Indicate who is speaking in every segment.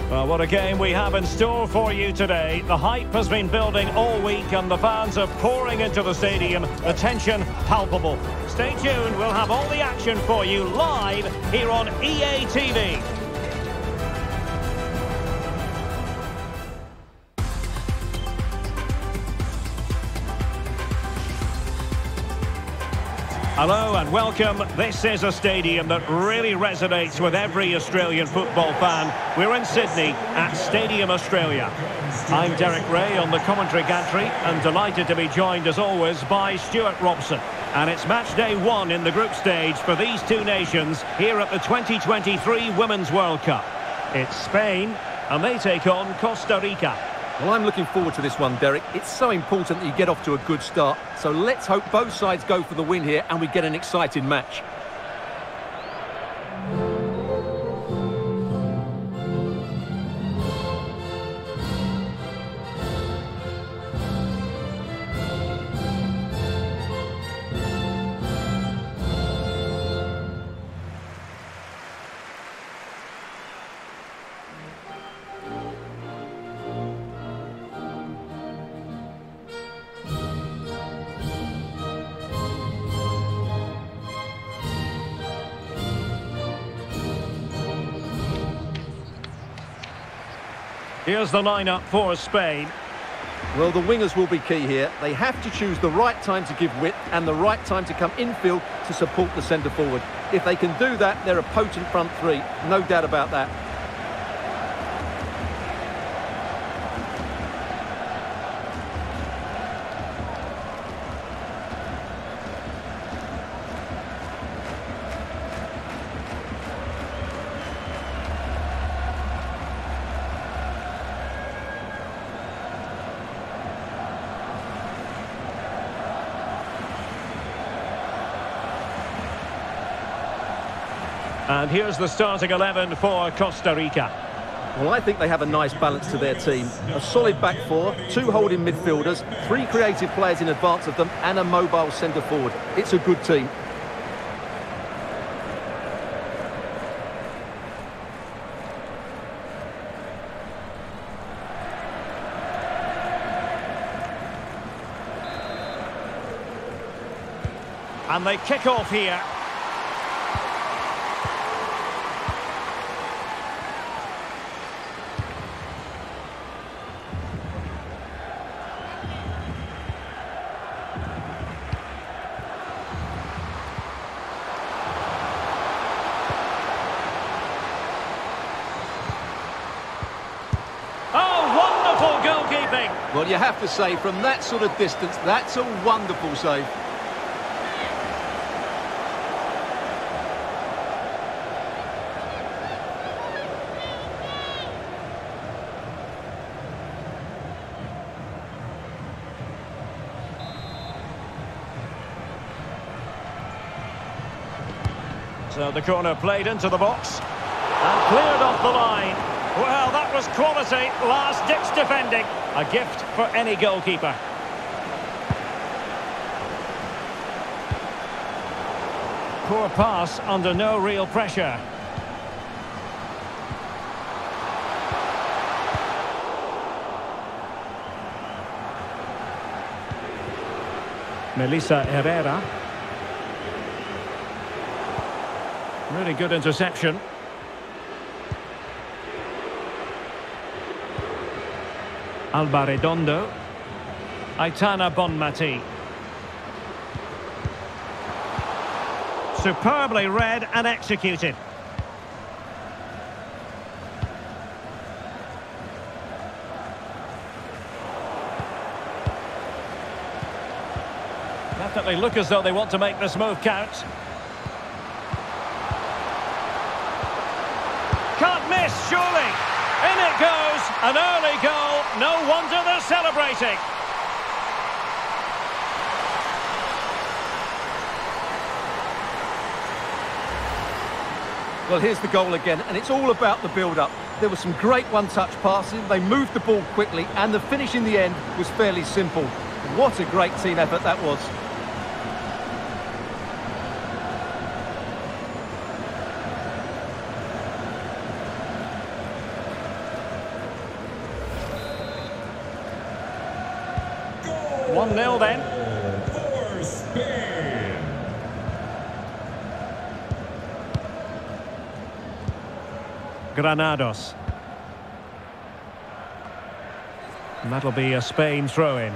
Speaker 1: Well, what a game we have in store for you today. The hype has been building all week and the fans are pouring into the stadium. The tension palpable. Stay tuned, we'll have all the action for you live here on EA TV. Hello and welcome. This is a stadium that really resonates with every Australian football fan. We're in Sydney at Stadium Australia. I'm Derek Ray on the commentary gantry and delighted to be joined as always by Stuart Robson. And it's match day 1 in the group stage for these two nations here at the 2023 Women's World Cup. It's Spain and they take on Costa Rica.
Speaker 2: Well, I'm looking forward to this one, Derek. It's so important that you get off to a good start. So let's hope both sides go for the win here and we get an exciting match.
Speaker 1: Here's the lineup for Spain.
Speaker 2: Well, the wingers will be key here. They have to choose the right time to give width and the right time to come infield to support the centre forward. If they can do that, they're a potent front three. No doubt about that.
Speaker 1: And here's the starting 11 for Costa Rica.
Speaker 2: Well, I think they have a nice balance to their team. A solid back four, 2 holding midfielders, 3 creative players in advance of them, and a mobile centre forward. It's a good team.
Speaker 1: And they kick off here. Goalkeeping.
Speaker 2: Well, you have to say, from that sort of distance, that's a wonderful save.
Speaker 1: So the corner played into the box and cleared off the line. Well, that was quality, last-ditch defending. A gift for any goalkeeper. Poor pass under no real pressure. Melissa Herrera. Really good interception. Alba Redondo. Aitana Bonmati. Superbly read and executed. Definitely look as though they want to make this move count. Can't miss, surely. In it goes, an early goal, no wonder they're celebrating.
Speaker 2: Well, here's the goal again, and it's all about the build-up. There was some great one-touch passing, they moved the ball quickly, and the finish in the end was fairly simple. What a great team effort that was.
Speaker 1: 1-0 then.
Speaker 3: For Spain.
Speaker 1: Granados. And that'll be a Spain throw-in.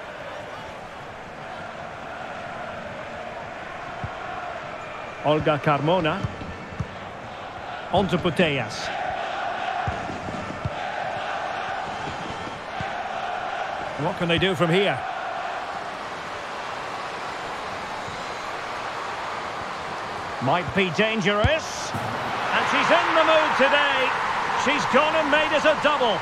Speaker 1: Olga Carmona. On to Putellas. What can they do from here? Might be dangerous. And she's in the mood today. She's gone and made us a double.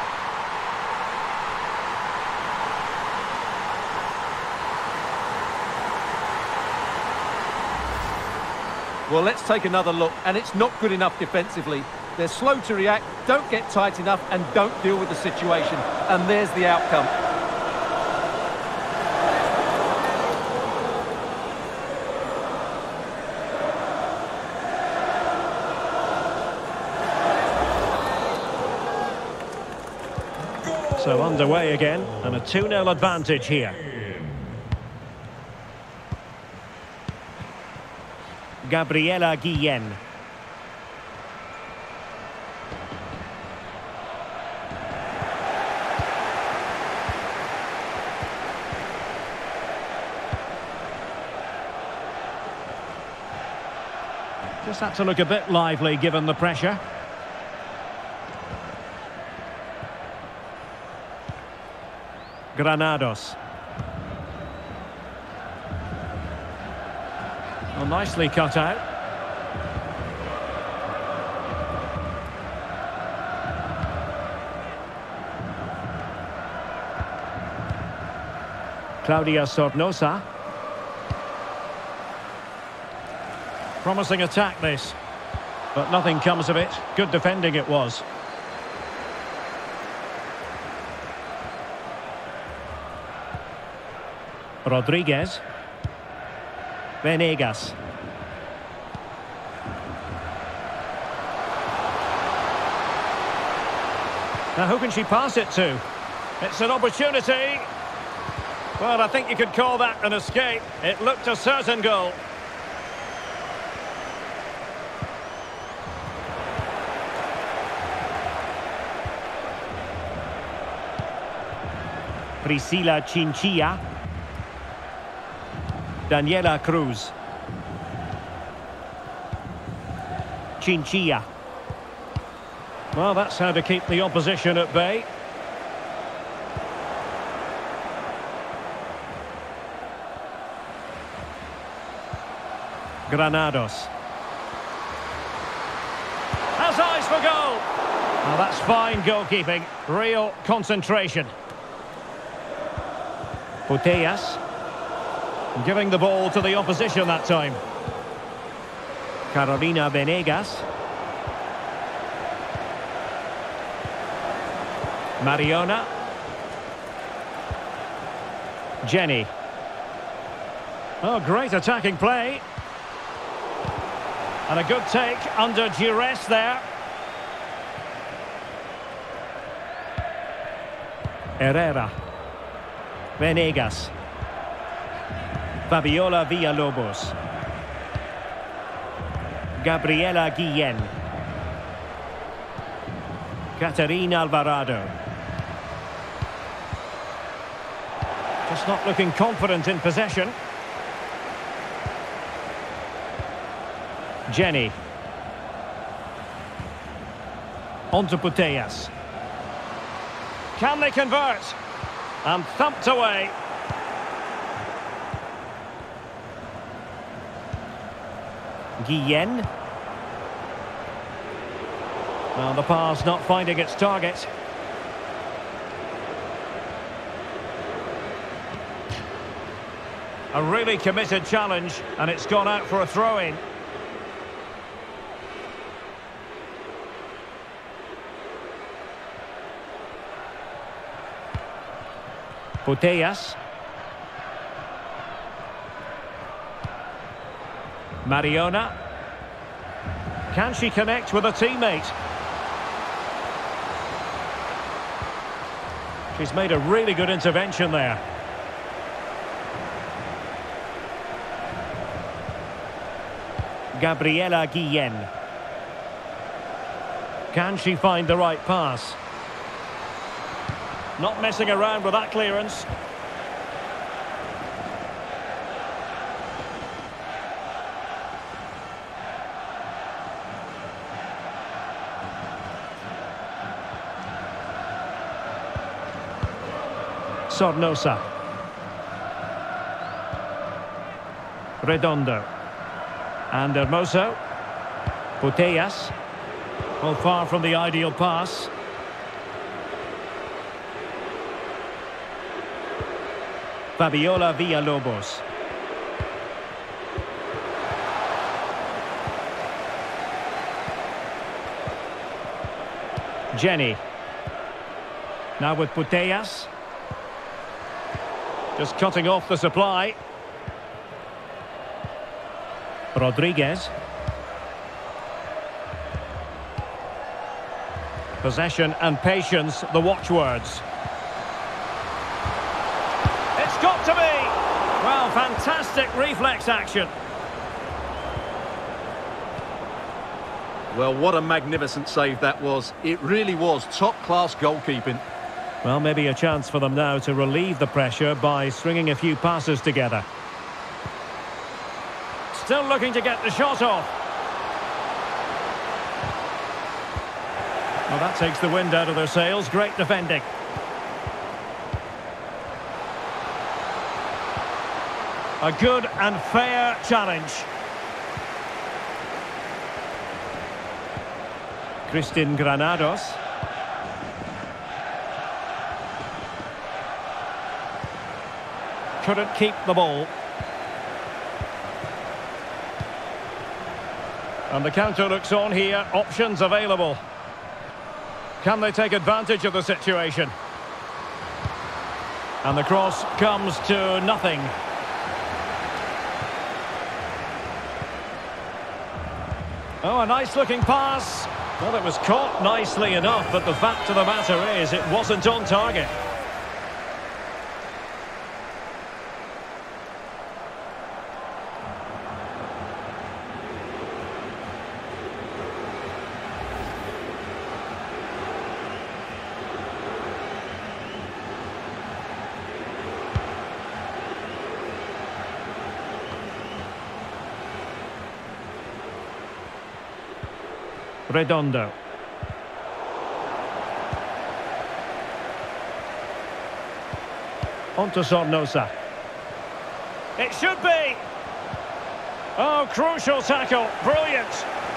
Speaker 2: Well, let's take another look, and it's not good enough defensively. They're slow to react, don't get tight enough, and don't deal with the situation. And there's the outcome.
Speaker 1: So underway again, and a 2-0 advantage here. Gabriela Guillen. Just had to look a bit lively given the pressure. Granados. Well, nicely cut out. Claudia Sornosa. Promising attack this, but nothing comes of it. Good defending it was. Rodriguez. Venegas. Now who can she pass it to? It's an opportunity. Well, I think you could call that an escape. It looked a certain goal. Priscila Chinchilla. Daniela Cruz. Chinchilla. Well, that's how to keep the opposition at bay. Granados. Has eyes for goal. Well, that's fine goalkeeping. Real concentration. Putellas. Giving the ball to the opposition that time. Carolina Venegas. Mariona. Jenny. Oh, great attacking play. And a good take under duress there. Herrera. Venegas. Fabiola Villalobos. Gabriela Guillen. Caterina Alvarado. Just not looking confident in possession. Jenny. On to Putellas. Can they convert? And thumped away. Guillen. Well, the pass not finding its target. A really committed challenge, and it's gone out for a throw-in. Putellas. Mariona. Can she connect with a teammate? She's made a really good intervention there. Gabriela Guillen. Can she find the right pass? Not messing around with that clearance. Sornosa. Redondo. And Hermoso. Putellas. Well, far from the ideal pass. Fabiola Villalobos. Jenny. Now with Putellas. Just cutting off the supply. Rodriguez. Possession and patience, the watchwords. It's got to be! Well, fantastic reflex action.
Speaker 2: Well, what a magnificent save that was. It really was top-class goalkeeping.
Speaker 1: Well, maybe a chance for them now to relieve the pressure by stringing a few passes together. Still looking to get the shot off. Well, that takes the wind out of their sails. Great defending. A good and fair challenge. Kristin Granados. Couldn't keep the ball. And the counter looks on here. Options available. Can they take advantage of the situation? And the cross comes to nothing. Oh, a nice looking pass. Well, it was caught nicely enough, but the fact of the matter is it wasn't on target. Redondo. On to Sornosa. It should be! Oh, crucial tackle. Brilliant.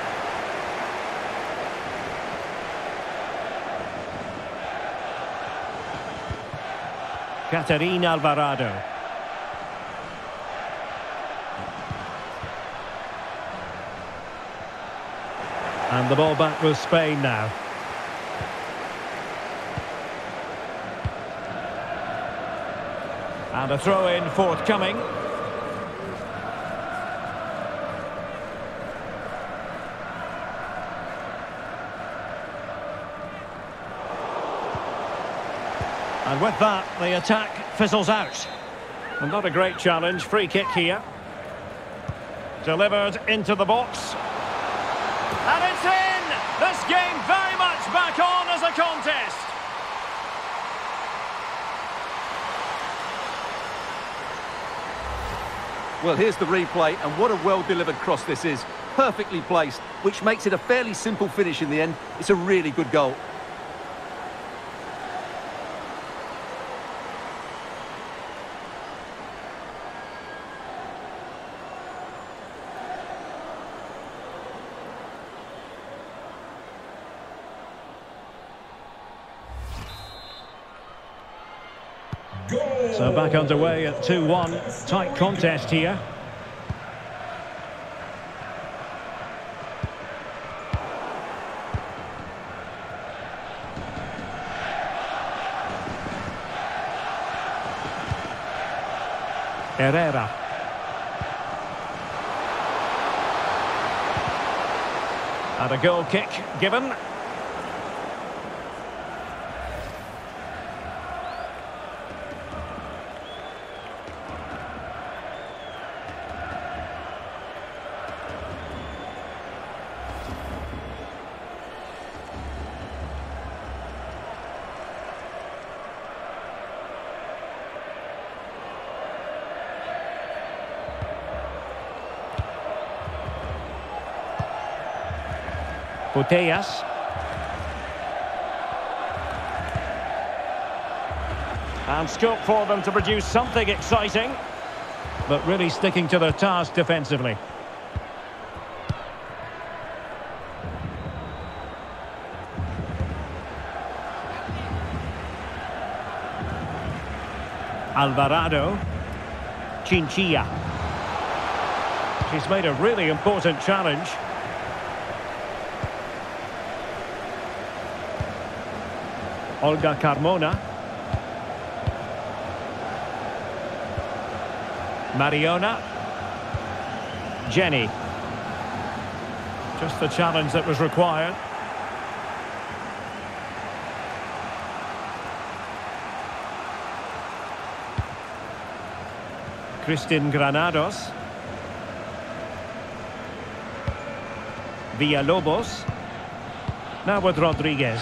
Speaker 1: Caterina Alvarado. And the ball back with Spain now. And a throw-in forthcoming. And with that, the attack fizzles out. And not a great challenge. Free kick here. Delivered into the box. And it's in! This game very much back on as a contest.
Speaker 2: Well, here's the replay, and what a well-delivered cross this is. Perfectly placed, which makes it a fairly simple finish in the end. It's a really good goal.
Speaker 1: So back underway at 2-1. Tight contest here. Herrera. And a goal kick given. Putellas. And scope for them to produce something exciting, but really sticking to their task defensively. Alvarado. Chinchilla. She's made a really important challenge. Olga Carmona. Mariona. Jenny. Just the challenge that was required. Kristin Granados. Villalobos. Now with Rodriguez.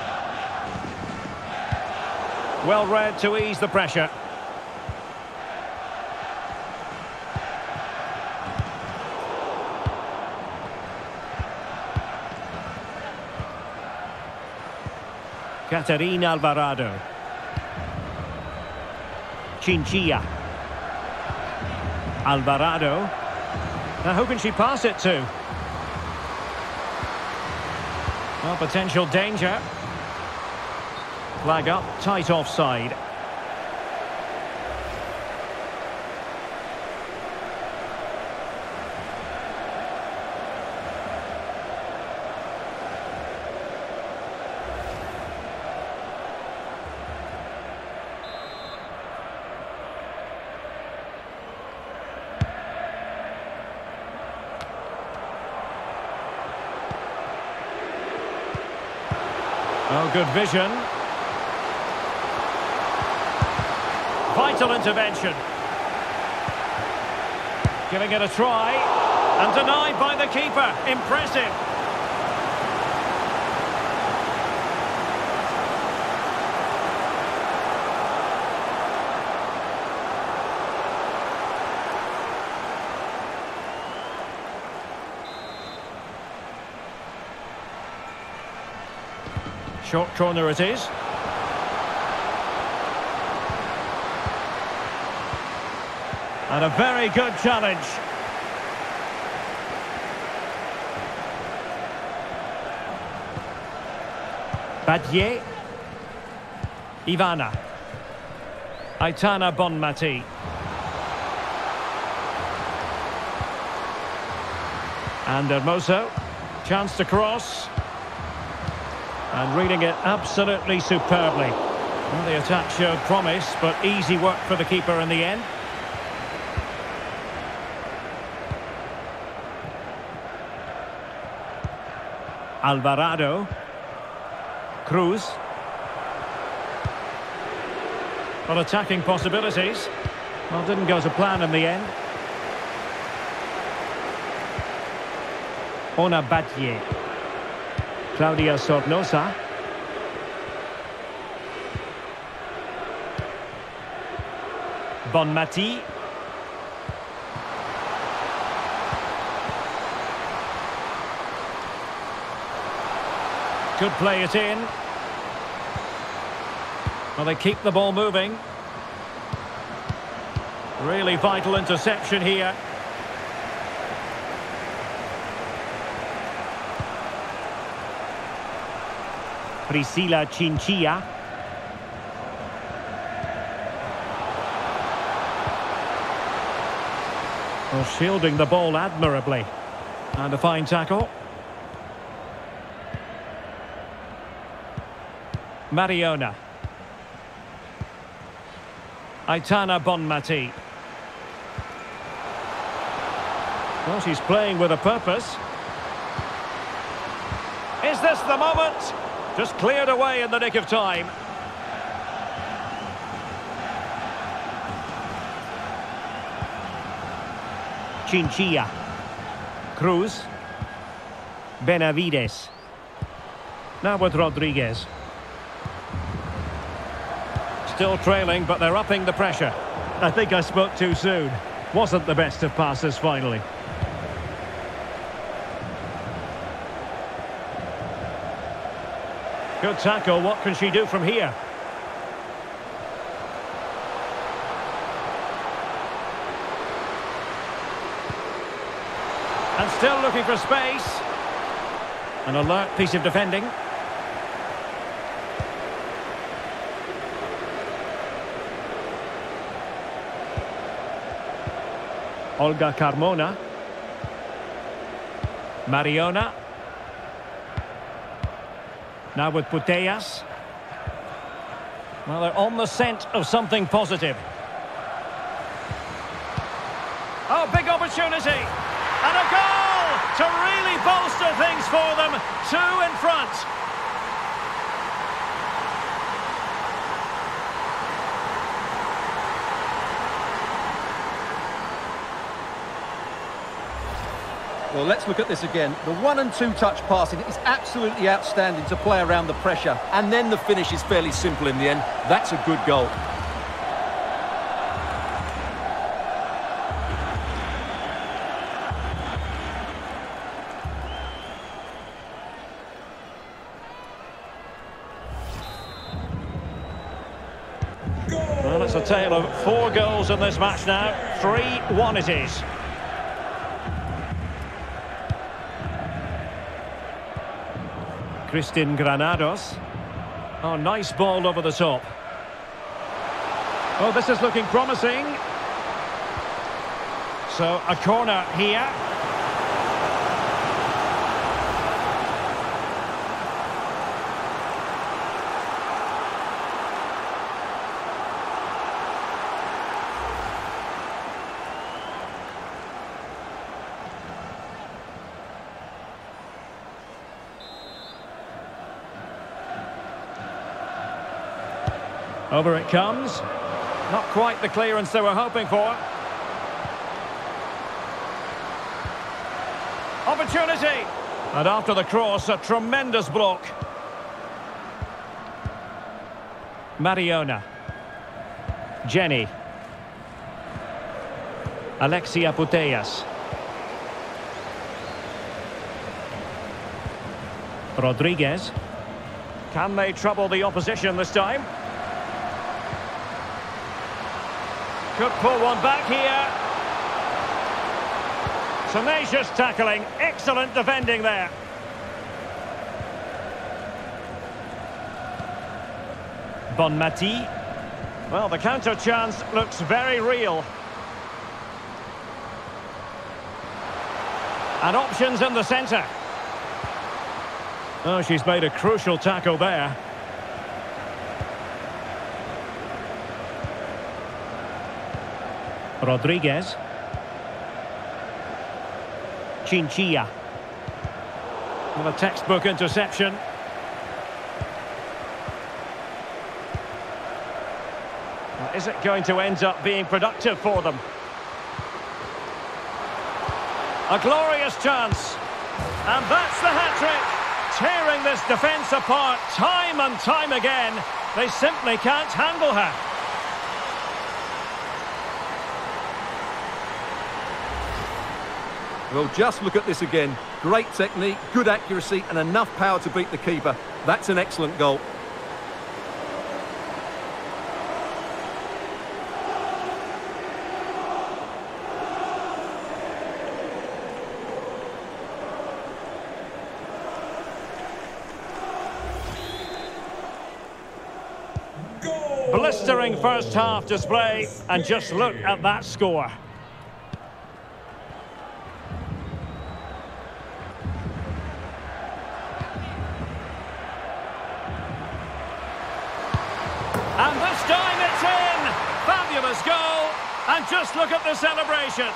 Speaker 1: Well read to ease the pressure. Caterina Alvarado. Chinchilla. Alvarado. Now who can she pass it to? Well, potential danger. Flag up, tight offside. Oh, good vision. Vital intervention. Giving it a try. And denied by the keeper. Impressive. Short corner it is. And a very good challenge. Badier. Ivana. Aitana Bonmati. And Hermoso. Chance to cross. And reading it absolutely superbly. Well, the attack showed promise, but easy work for the keeper in the end. Alvarado. Cruz. Well, attacking possibilities. Well, didn't go to plan in the end. Ona Badier. Claudia Sornosa. Bonmati. Could play it in. Well, they keep the ball moving. Really vital interception here. Priscila Chinchilla. Well, shielding the ball admirably. And a fine tackle. Mariona. Aitana Bonmati. Well, she's playing with a purpose. Is this the moment? Just cleared away in the nick of time. Chinchilla. Cruz. Benavides. Now with Rodriguez. Still trailing, but they're upping the pressure. I think I spoke too soon. Wasn't the best of passes finally. Good tackle. What can she do from here? And still looking for space. An alert piece of defending. Olga Carmona. Mariona. Now with Putellas. Well, they're on the scent of something positive. Oh, big opportunity. And a goal to really bolster things for them. 2 in front.
Speaker 2: Well, let's look at this again. The 1 and 2 touch passing is absolutely outstanding to play around the pressure. And then the finish is fairly simple in the end. That's a good goal.
Speaker 1: Well, it's a tale of 4 goals in this match now. 3-1 it is. Kristin Granados. Oh, nice ball over the top. Oh, this is looking promising. So, a corner here. Over it comes. Not quite the clearance they were hoping for. Opportunity! And after the cross, a tremendous block. Mariona. Jenny. Alexia Putellas. Rodriguez. Can they trouble the opposition this time? Could pull one back here. Tenacious tackling. Excellent defending there. Bonmati. Well, the counter chance looks very real. And options in the centre. Oh, she's made a crucial tackle there. Rodriguez. Chinchilla. Well, a textbook interception. Well, is it going to end up being productive for them? A glorious chance. And that's the hat-trick. Tearing this defence apart time and time again. They simply can't handle her.
Speaker 2: Well, just look at this again. Great technique, good accuracy, and enough power to beat the keeper. That's an excellent goal.
Speaker 1: Blistering first half display, and just look at that score. And this time it's in! Fabulous goal! And just look at the celebrations!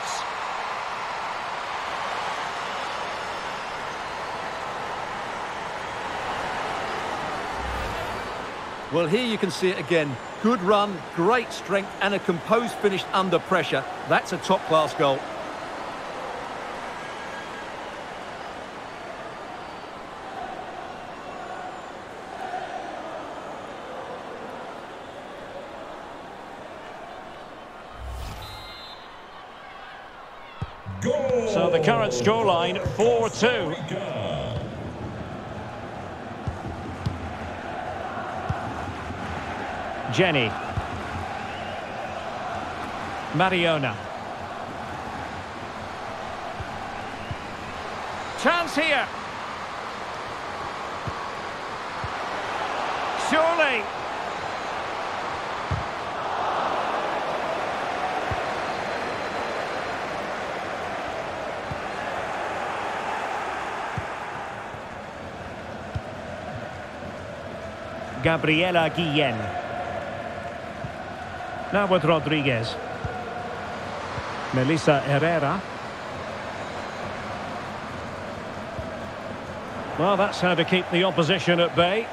Speaker 2: Well, here you can see it again. Good run, great strength, and a composed finish under pressure. That's a top-class goal.
Speaker 1: So the current scoreline, 4-2. Jenny. Mariona. Chance here. Surely. Gabriela Guillen. Now with Rodriguez. Melissa Herrera. Well, that's how to keep the opposition at bay.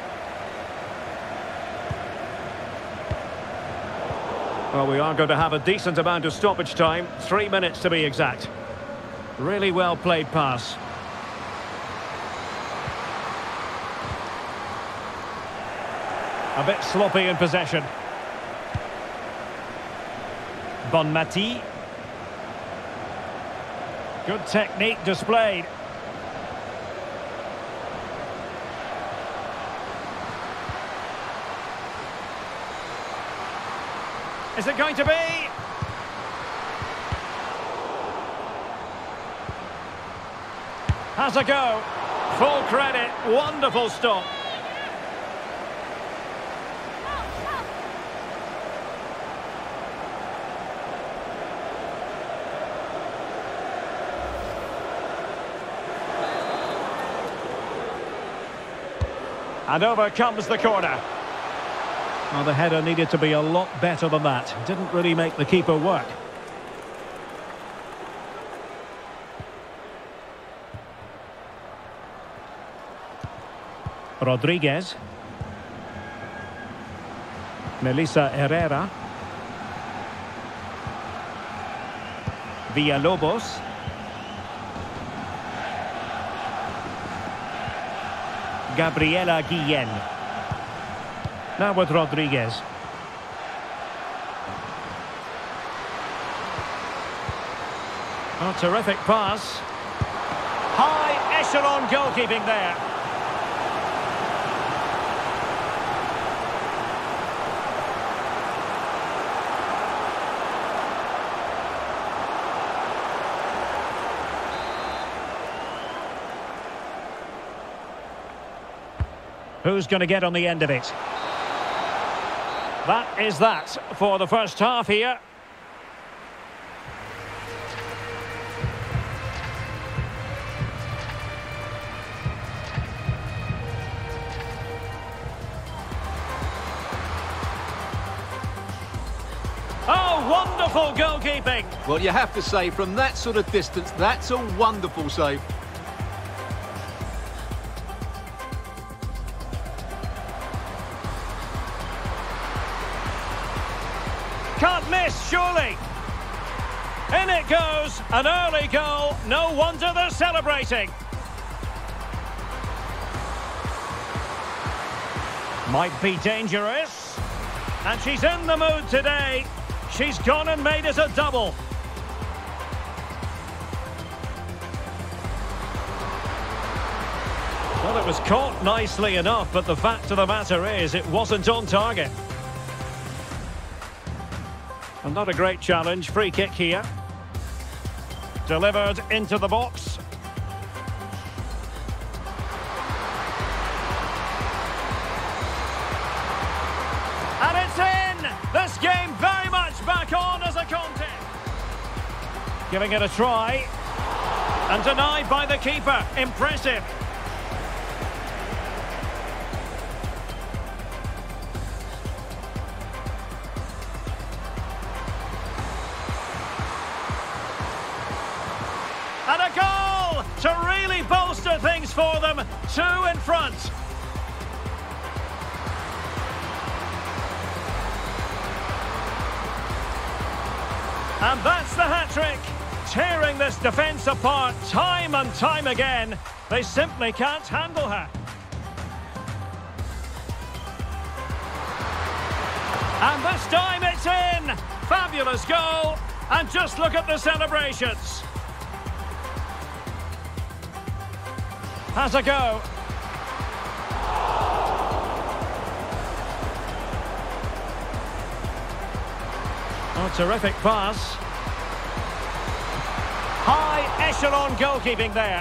Speaker 1: Well, we are going to have a decent amount of stoppage time. 3 minutes to be exact. Really well played pass. A bit sloppy in possession. Bonmati. Good technique displayed. Is it going to be? Has a go. Full credit. Wonderful stop. And over comes the corner. Well, the header needed to be a lot better than that. Didn't really make the keeper work. Rodriguez. Melissa Herrera. Villalobos. Gabriela Guillen. Now with Rodriguez. Oh, terrific pass. High echelon goalkeeping there. Who's going to get on the end of it? That is that for the first half here. Oh, wonderful goalkeeping.
Speaker 2: Well, you have to say, from that sort of distance, that's a wonderful save.
Speaker 1: Can't miss, surely. In it goes, an early goal. No wonder they're celebrating. Might be dangerous. And she's in the mood today. She's gone and made it a double. Well, it was caught nicely enough, but the fact of the matter is it wasn't on target. And not a great challenge. Free kick here. Delivered into the box. And it's in! This game very much back on as a contest. Giving it a try. And denied by the keeper. Impressive. And a goal to really bolster things for them. 2 in front. And that's the hat-trick. Tearing this defence apart time and time again. They simply can't handle her. And this time it's in. Fabulous goal. And just look at the celebrations. Has a go. Oh, terrific pass. High echelon goalkeeping there.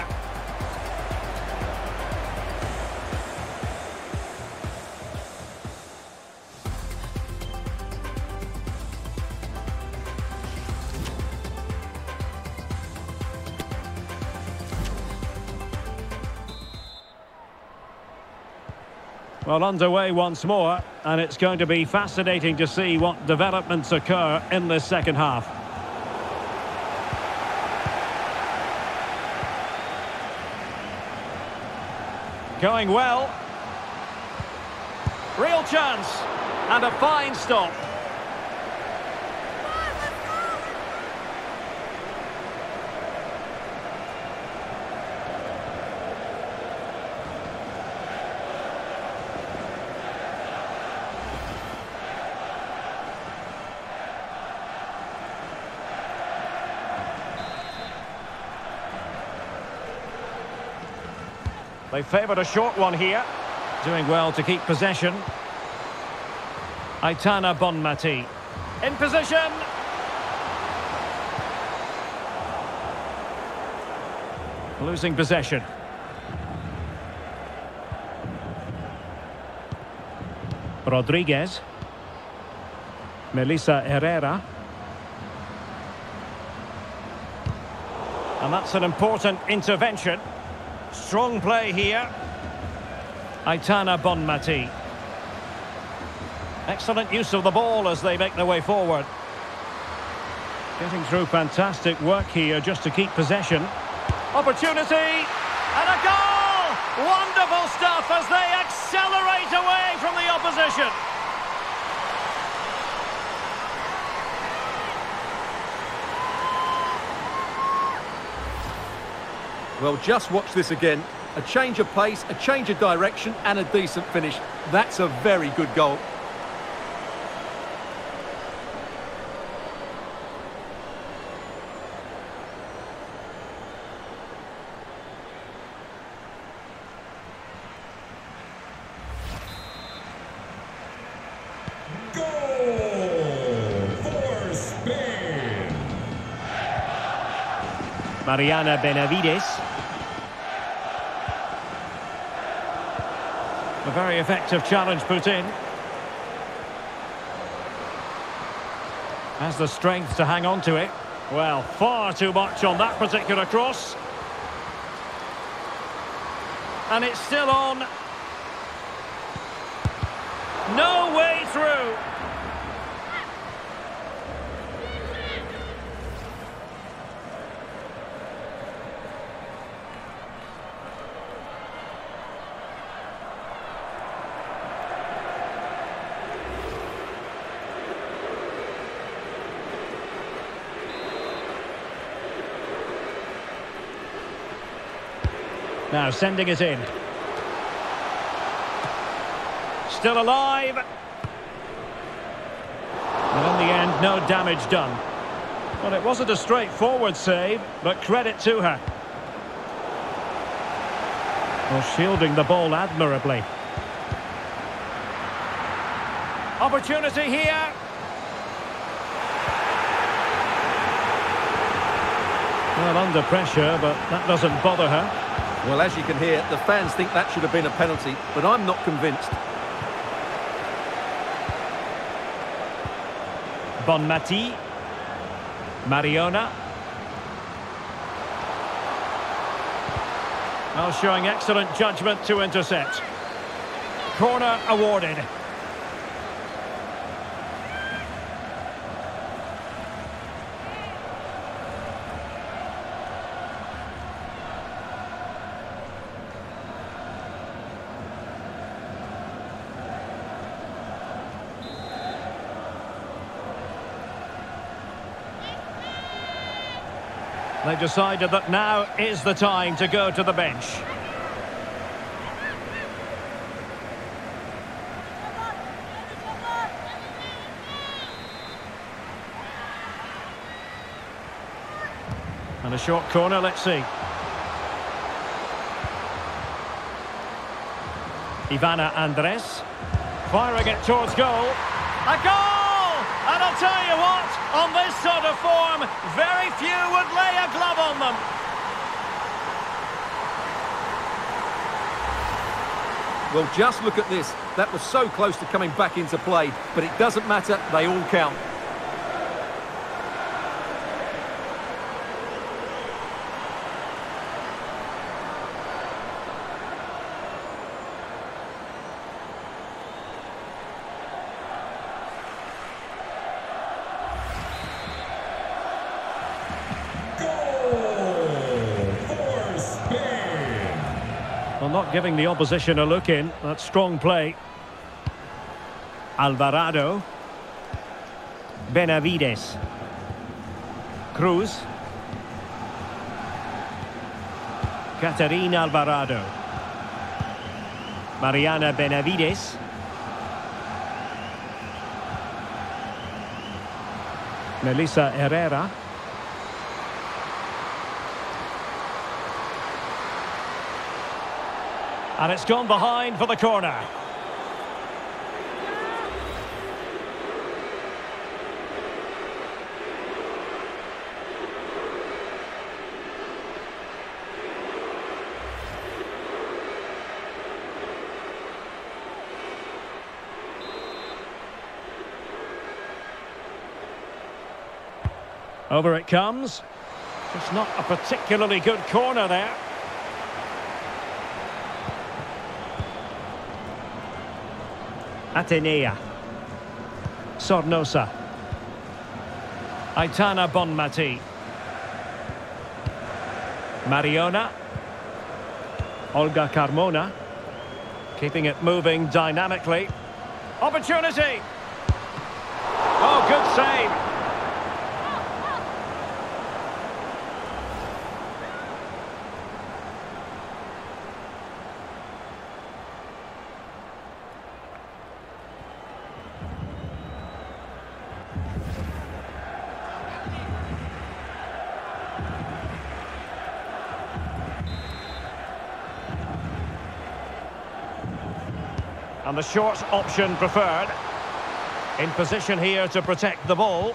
Speaker 1: Well, underway once more, and it's going to be fascinating to see what developments occur in this second half. Going well. Real chance. And a fine stop. They favoured a short one here. Doing well to keep possession. Aitana Bonmati. In position. Losing possession. Rodriguez. Melissa Herrera. And that's an important intervention. Strong play here. Aitana Bonmati. Excellent use of the ball as they make their way forward. Getting through fantastic work here just to keep possession. Opportunity! And a goal! Wonderful stuff as they accelerate away from the opposition.
Speaker 2: Well, just watch this again. A change of pace, a change of direction and a decent finish. That's a very good goal.
Speaker 3: Goal for Spain.
Speaker 1: Mariana Benavides. A very effective challenge put in. Has the strength to hang on to it. Well, far too much on that particular cross. And it's still on. No way through. Now sending it in. Still alive. And in the end, no damage done. Well, it wasn't a straightforward save, but credit to her. Well, shielding the ball admirably. Opportunity here. Well, under pressure, but that doesn't bother her.
Speaker 2: Well, as you can hear, the fans think that should have been a penalty, but I'm not convinced.
Speaker 1: Bonmati. Mariona. Well, showing excellent judgment to intercept. Corner awarded. They've decided that now is the time to go to the bench. And a short corner, let's see. Ivana Andres. Firing it towards goal. A goal! And I'll tell you what, on this sort of form, very few would lay a glove on them.
Speaker 2: Well, just look at this. That was so close to coming back into play, but it doesn't matter, they all count.
Speaker 1: Well, not giving the opposition a look in. That's strong play. Alvarado. Benavides. Cruz. Catherine Alvarado. Mariana Benavides. Melissa Herrera. And it's gone behind for the corner. Over it comes. Just not a particularly good corner there. Atenea. Sornosa. Aitana Bonmati. Mariona. Olga Carmona. Keeping it moving dynamically. Opportunity! Oh, good save! And the short option preferred. In position here to protect the ball.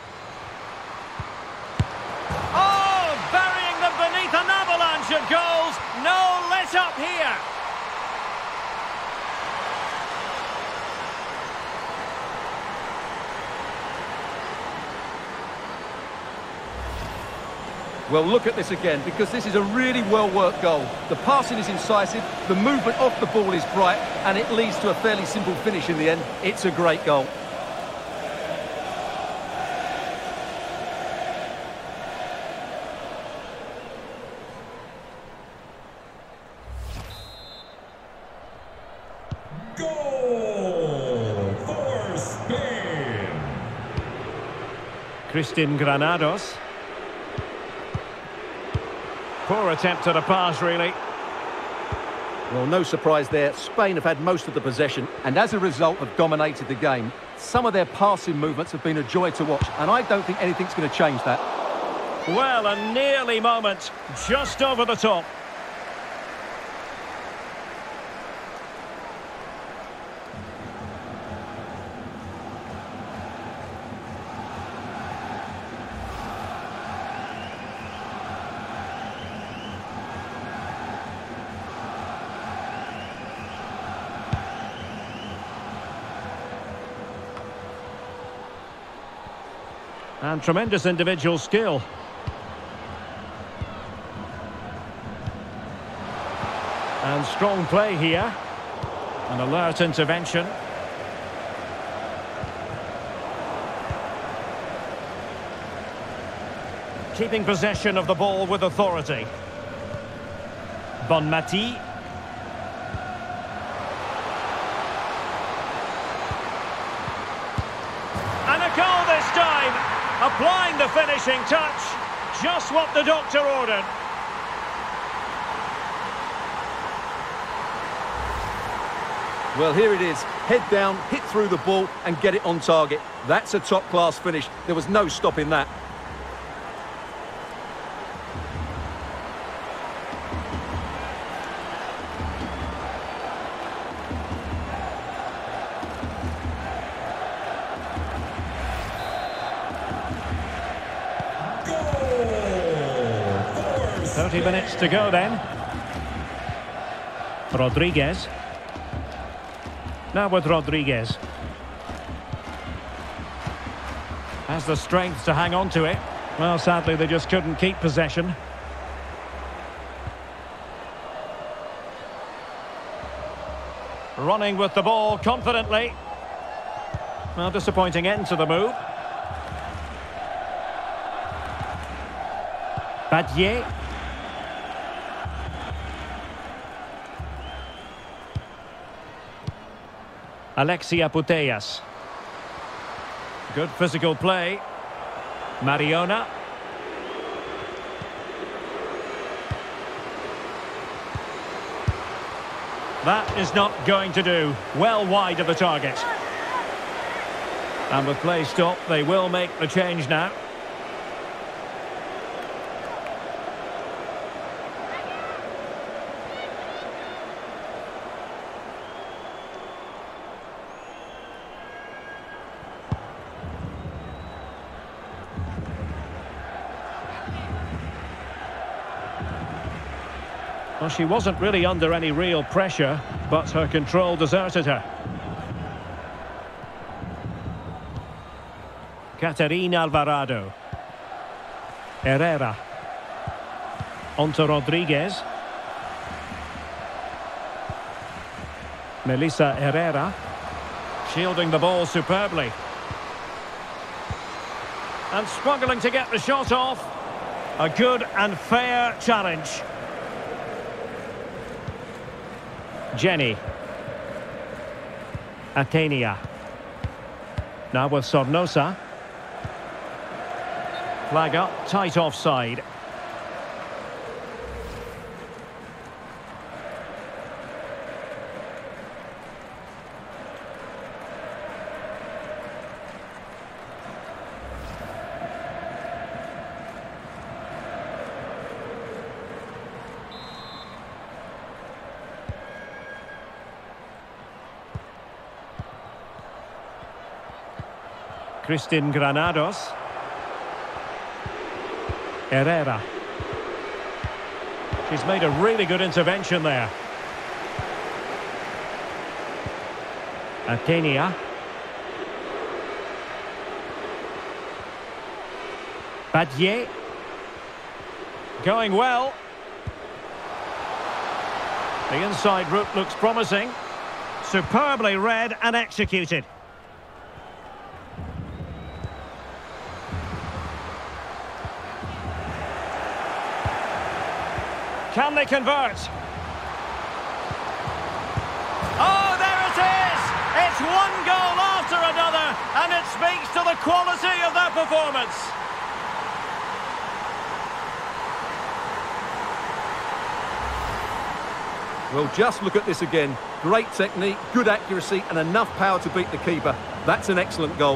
Speaker 1: Oh, burying them beneath an avalanche of goals. No let up here.
Speaker 2: Well, look at this again, because this is a really well-worked goal. The passing is incisive, the movement off the ball is bright, and it leads to a fairly simple finish in the end. It's a great goal.
Speaker 3: Goal for Spain.
Speaker 1: Christian Granados. Poor attempt at a pass, really.
Speaker 2: Well, no surprise there. Spain have had most of the possession and as a result have dominated the game. Some of their passing movements have been a joy to watch, and I don't think anything's going to change that.
Speaker 1: Well, a nearly moment, just over the top. And tremendous individual skill. And strong play here. An alert intervention. Keeping possession of the ball with authority. Bonmati. And a goal this time. Applying the finishing touch. Just what the doctor ordered.
Speaker 2: Well, here it is. Head down, hit through the ball and get it on target. That's a top-class finish. There was no stopping that.
Speaker 1: 30 minutes to go then. Rodriguez. Now with Rodriguez. Has the strength to hang on to it. Well, sadly, they just couldn't keep possession. Running with the ball confidently. Well, disappointing end to the move. Badier. Alexia Putellas. Good physical play. Mariona. That is not going to do. Well wide of the target. And with play stopped, they will make the change now. Well, she wasn't really under any real pressure, but her control deserted her. Caterina Alvarado. Herrera. Onto Rodriguez. Melissa Herrera. Shielding the ball superbly. And struggling to get the shot off. A good and fair challenge. Jenny. Atenia. Now with Sornosa. Flag up, tight offside. Kristin Granados. Herrera. She's made a really good intervention there. Atenia. Badier. Going well. The inside route looks promising. Superbly read and executed. Can they convert? Oh, there it is! It's one goal after another, and it speaks to the quality of their performance.
Speaker 2: Well, just look at this again. Great technique, good accuracy, and enough power to beat the keeper. That's an excellent goal.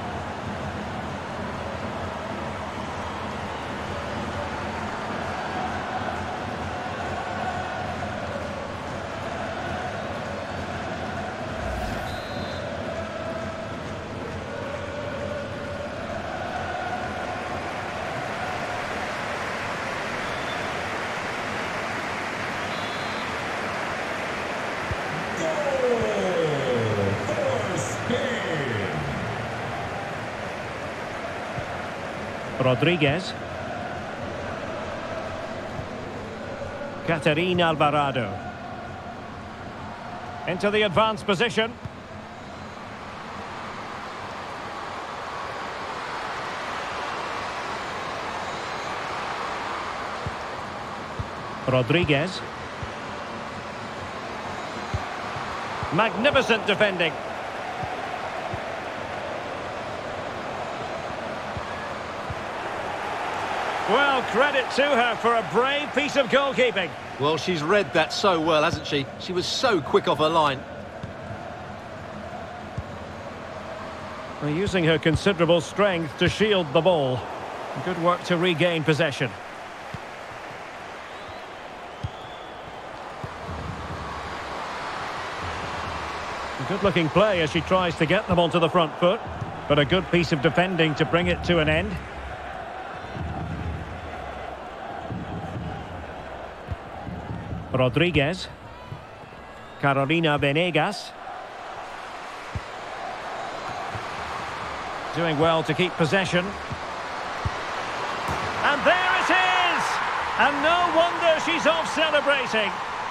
Speaker 1: Rodriguez. Caterina Alvarado. Into the advanced position. Rodriguez. Magnificent defending. Well, credit to her for a brave piece of goalkeeping.
Speaker 2: Well, she's read that so well, hasn't she? She was so quick off her line.
Speaker 1: Well, using her considerable strength to shield the ball. Good work to regain possession. Good-looking play as she tries to get them onto the front foot, but a good piece of defending to bring it to an end. Rodriguez. Carolina Venegas. Doing well to keep possession. And there it is! And no wonder she's off celebrating.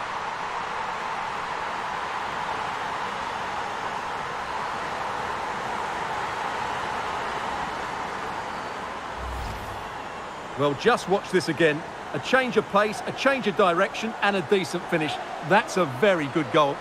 Speaker 2: Well, just watch this again. A change of pace, a change of direction and a decent finish. That's a very good goal.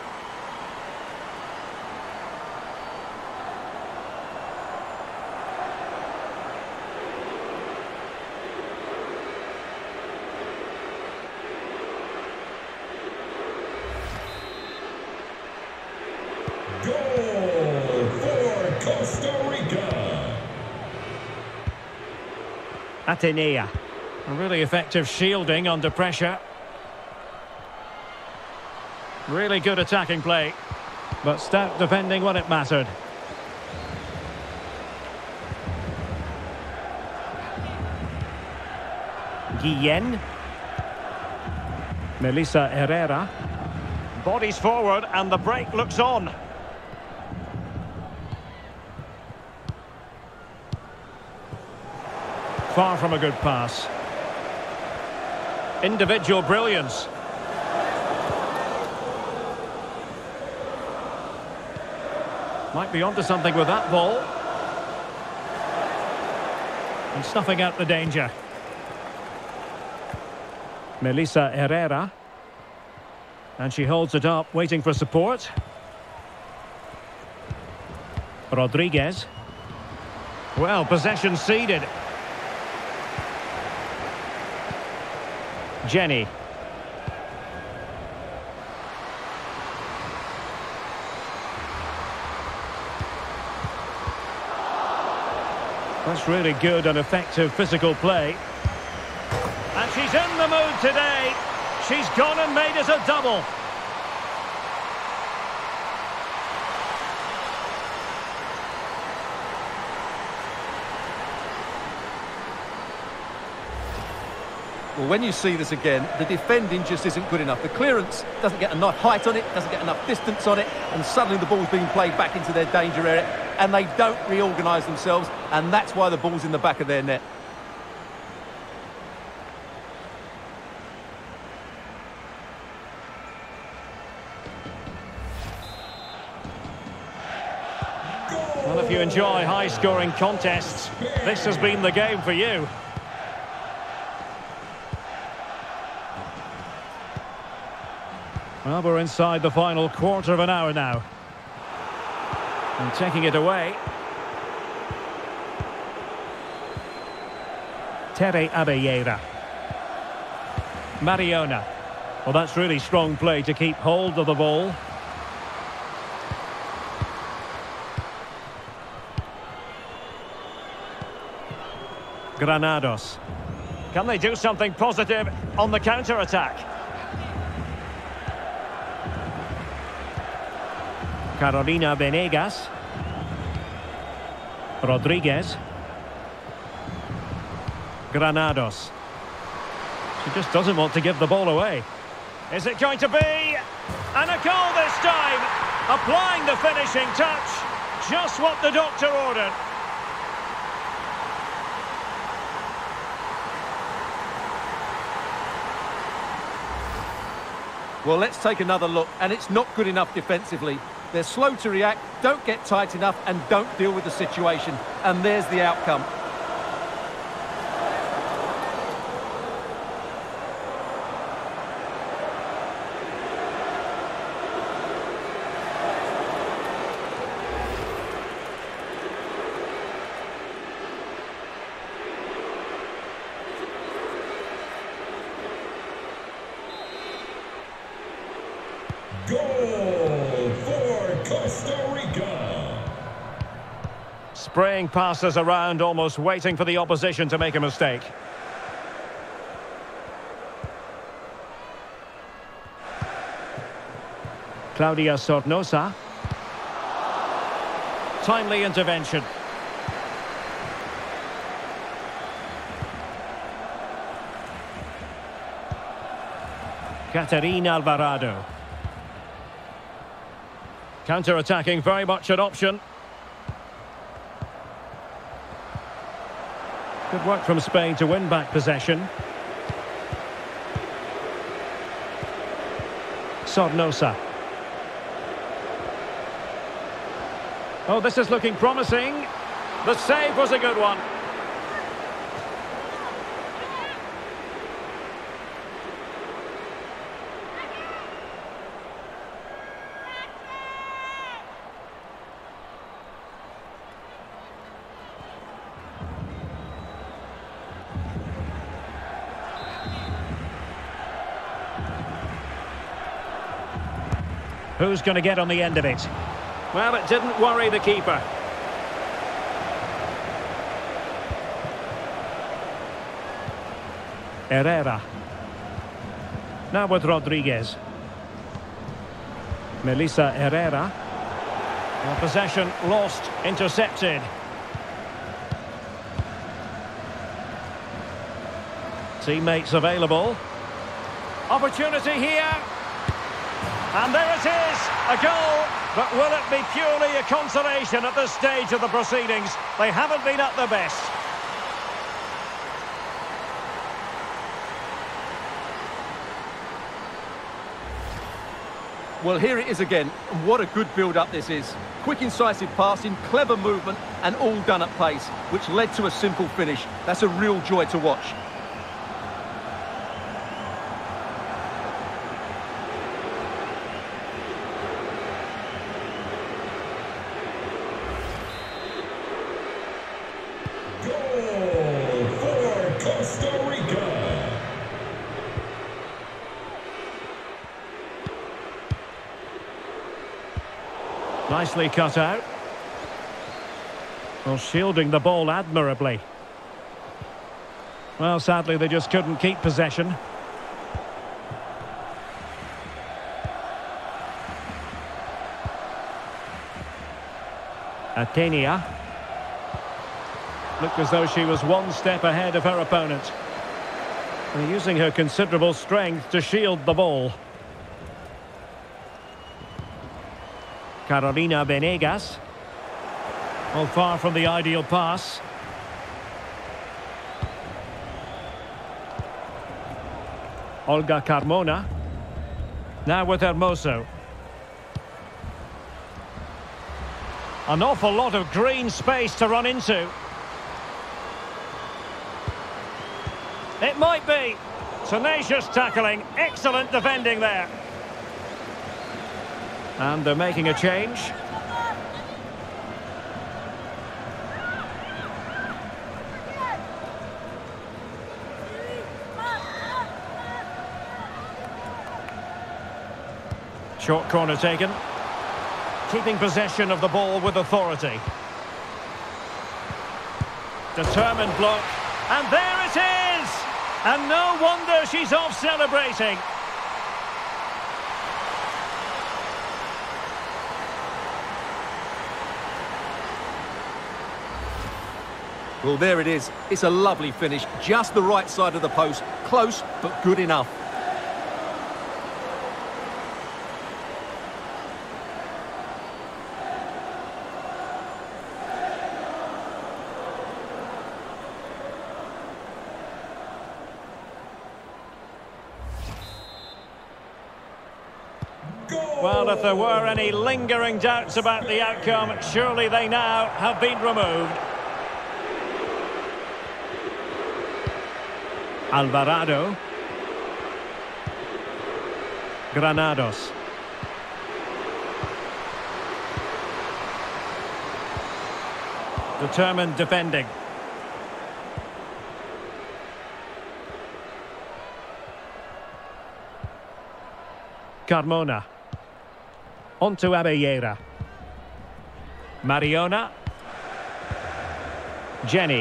Speaker 3: Goal for Costa Rica.
Speaker 1: Atenea. A really effective shielding under pressure. Really good attacking play. But stout defending when it mattered. Guillen. Melissa Herrera. Bodies forward and the break looks on. Far from a good pass. Individual brilliance. Might be onto something with that ball. And snuffing out the danger. Melissa Herrera. And she holds it up, waiting for support. Rodriguez. Well, possession ceded. Jenny. That's really good and effective physical play. And she's in the mood today. She's gone and made it a double.
Speaker 2: Well, when you see this again, the defending just isn't good enough. The clearance doesn't get enough height on it, doesn't get enough distance on it, and suddenly the ball's being played back into their danger area, and they don't reorganise themselves, and that's why the ball's in the back of their net.
Speaker 1: Well, if you enjoy high-scoring contests, this has been the game for you. Well, we're inside the final quarter of an hour now. And taking it away. Tere Abelleira. Mariona. Well, that's really strong play to keep hold of the ball. Granados. Can they do something positive on the counter-attack? Carolina Venegas. Rodriguez. Granados. She just doesn't want to give the ball away. Is it going to be? And a goal this time! Applying the finishing touch. Just what the doctor ordered.
Speaker 2: Well, let's take another look, and it's not good enough defensively. They're slow to react, don't get tight enough, and don't deal with the situation. And there's the outcome.
Speaker 3: Goal for Costa Rica.
Speaker 1: Spraying passes around, almost waiting for the opposition to make a mistake. Claudia Sornosa. Timely intervention. Catherine Alvarado. Counter-attacking, very much an option. Good work from Spain to win back possession. Sornosa. Oh, this is looking promising. The save was a good one. Who's going to get on the end of it? Well, it didn't worry the keeper. Herrera. Now with Rodriguez. Melissa Herrera. Well, possession lost, intercepted. Teammates available. Opportunity here. And there it is, a goal. But will it be purely a consolation at this stage of the proceedings? They haven't been at their best.
Speaker 2: Well, here it is again. And what a good build-up this is. Quick, incisive passing, clever movement, and all done at pace, which led to a simple finish. That's a real joy to watch.
Speaker 3: Goal for Costa Rica.
Speaker 1: Nicely cut out. Well, shielding the ball admirably. Well, sadly, they just couldn't keep possession. Atenia. Looked as though she was one step ahead of her opponent. And using her considerable strength to shield the ball. Carolina Venegas. Well, far from the ideal pass. Olga Carmona. Now with Hermoso. An awful lot of green space to run into. It might be. Tenacious tackling. Excellent defending there. And they're making a change. Short corner taken. Keeping possession of the ball with authority. Determined block. And there it is! And no wonder she's off celebrating.
Speaker 2: Well, there it is. It's a lovely finish. Just the right side of the post. Close, but good enough.
Speaker 1: Well, if there were any lingering doubts about the outcome, surely they now have been removed. Alvarado. Granados. Determined defending. Carmona. On to Abellera. Mariona. Jenny.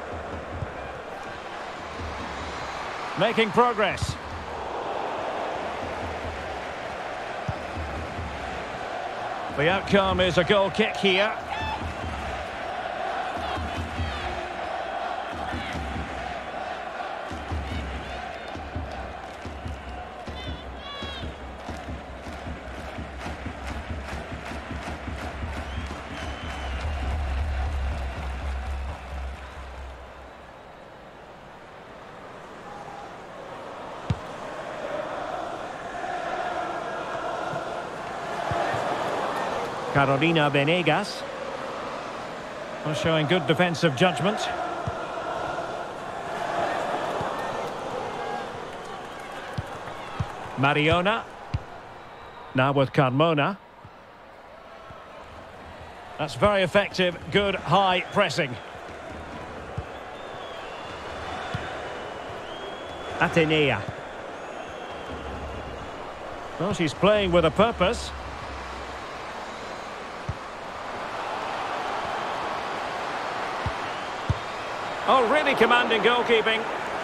Speaker 1: Making progress. The outcome is a goal kick here. Carolina Venegas. Well, showing good defensive judgment. Mariona. Now with Carmona. That's very effective, good high pressing. Atenea. Well, she's playing with a purpose. Oh, really commanding goalkeeping.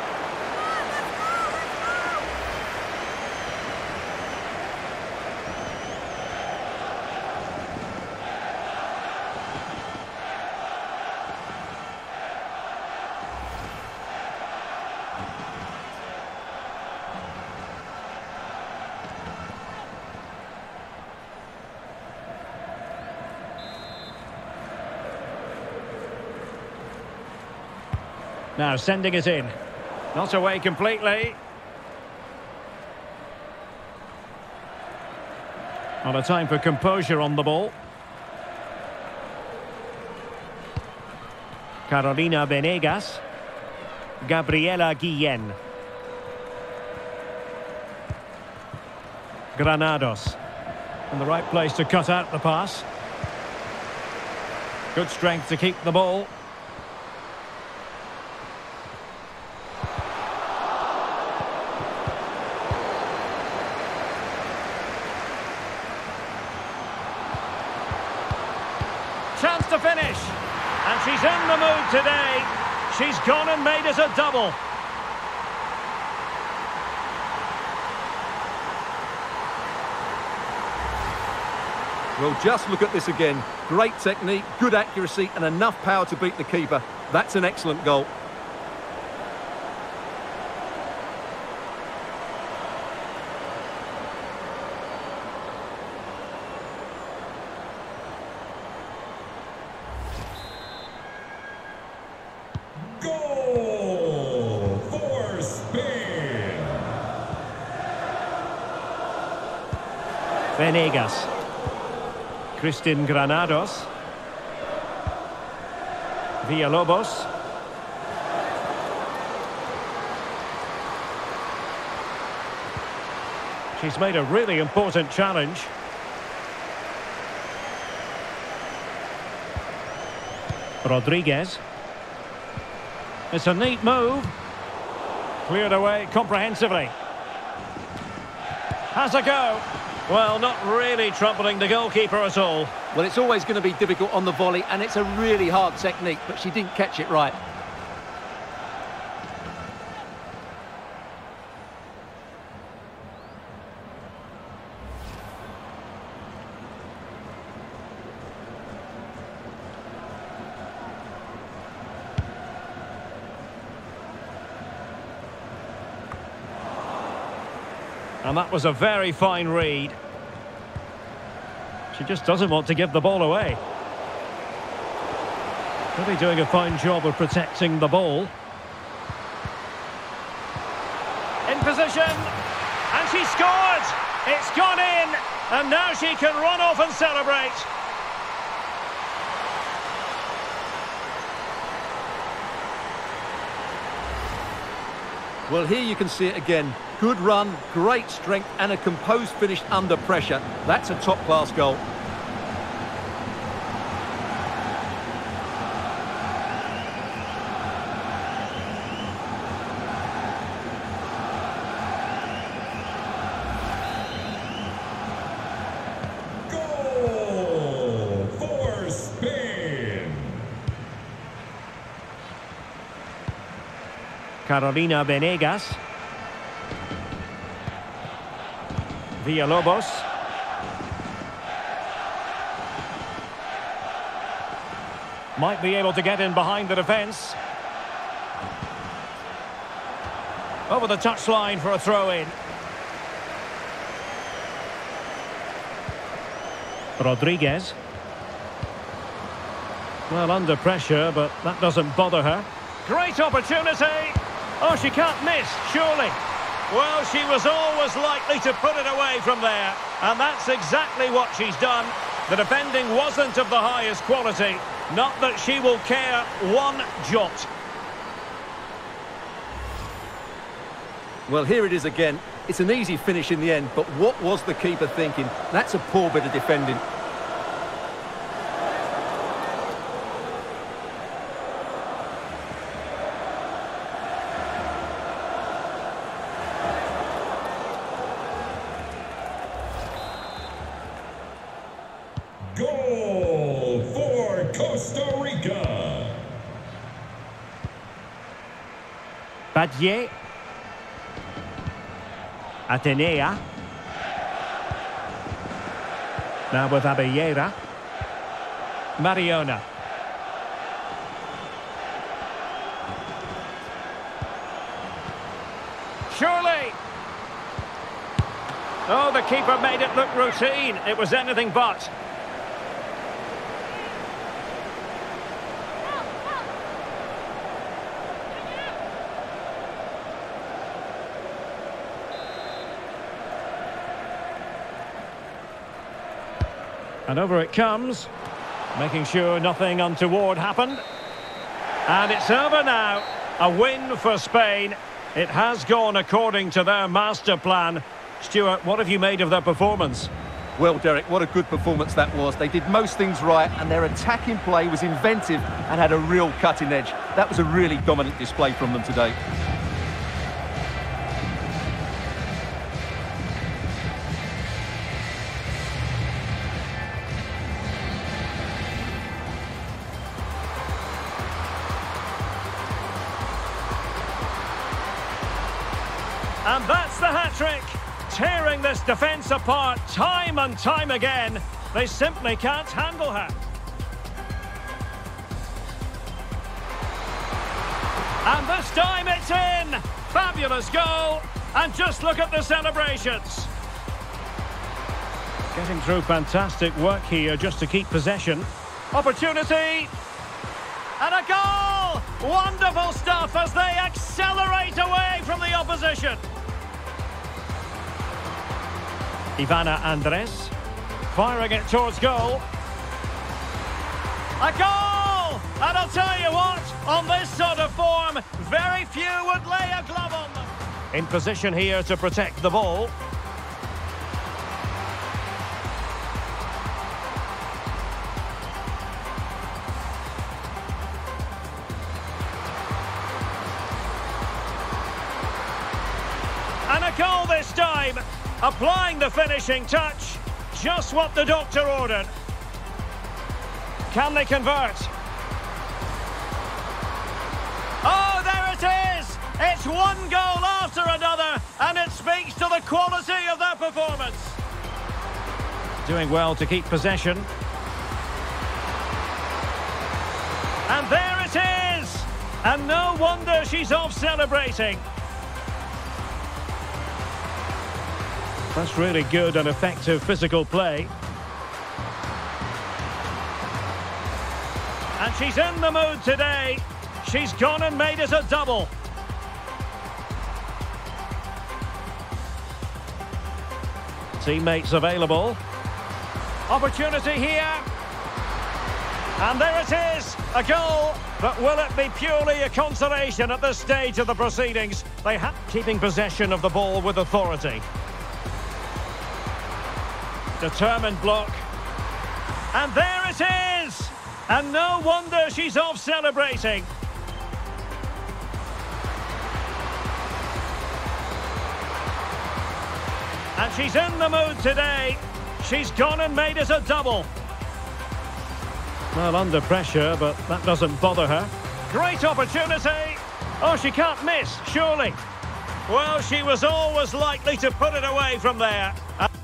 Speaker 1: Now sending it in. Not away completely. Not a time for composure on the ball. Carolina Venegas. Gabriela Guillen. Granados. In the right place to cut out the pass. Good strength to keep the ball. Chance to finish, and she's in the mood today. She's gone and made it a double.
Speaker 2: Well, just look at this again. Great technique, good accuracy, and enough power to beat the keeper. That's an excellent goal.
Speaker 3: Goal for Spain.
Speaker 1: Venegas. Kristin Granados. Villalobos. She's made a really important challenge. Rodriguez. It's a neat move. Cleared away comprehensively. Has a go. Well, not really troubling the goalkeeper at all.
Speaker 2: Well, it's always going to be difficult on the volley, and it's a really hard technique, but she didn't catch it right.
Speaker 1: And that was a very fine read. She just doesn't want to give the ball away. Really doing a fine job of protecting the ball. In position. And she scored! It's gone in! And now she can run off and celebrate.
Speaker 2: Well, here you can see it again. Good run, great strength, and a composed finish under pressure. That's a top-class goal.
Speaker 3: Goal for Spain.
Speaker 1: Carolina Venegas. Villalobos. Might be able to get in behind the defence. Over the touchline for a throw-in. Rodriguez. Well, under pressure, but that doesn't bother her. Great opportunity. Oh, she can't miss, surely. Well, she was always likely to put it away from there. And that's exactly what she's done. The defending wasn't of the highest quality. Not that she will care one jot.
Speaker 2: Well, here it is again. It's an easy finish in the end, but what was the keeper thinking? That's a poor bit of defending.
Speaker 3: Goal for Costa Rica.
Speaker 1: Badier. Atenea. Now with Abellera. Mariona. Surely. Oh, the keeper made it look routine. It was anything but. And over it comes, making sure nothing untoward happened. And it's over now. A win for Spain. It has gone according to their master plan. Stuart, what have you made of their performance?
Speaker 2: Well, Derek, what a good performance that was. They did most things right, and their attacking play was inventive and had a real cutting edge. That was a really dominant display from them today.
Speaker 1: And that's the hat-trick, tearing this defence apart time and time again. They simply can't handle her. And this time it's in! Fabulous goal! And just look at the celebrations. Getting through fantastic work here just to keep possession. Opportunity! And a goal! Wonderful stuff as they accelerate away from the opposition. Ivana Andres, firing it towards goal. A goal! And I'll tell you what, on this sort of form, very few would lay a glove on them. In position here to protect the ball. And a goal this time, applying the finishing touch, just what the doctor ordered. Can they convert? Oh, there it is! It's one goal after another, and it speaks to the quality of their performance. Doing well to keep possession. And there it is! And no wonder she's off celebrating. That's really good and effective physical play. And she's in the mood today. She's gone and made it a double. Teammates available. Opportunity here. And there it is, a goal. But will it be purely a consolation at this stage of the proceedings? They have keeping possession of the ball with authority. Determined block. And there it is! And no wonder she's off celebrating. And she's in the mood today. She's gone and made it a double. Well, under pressure, but that doesn't bother her. Great opportunity. Oh, she can't miss, surely. Well, she was always likely to put it away from there.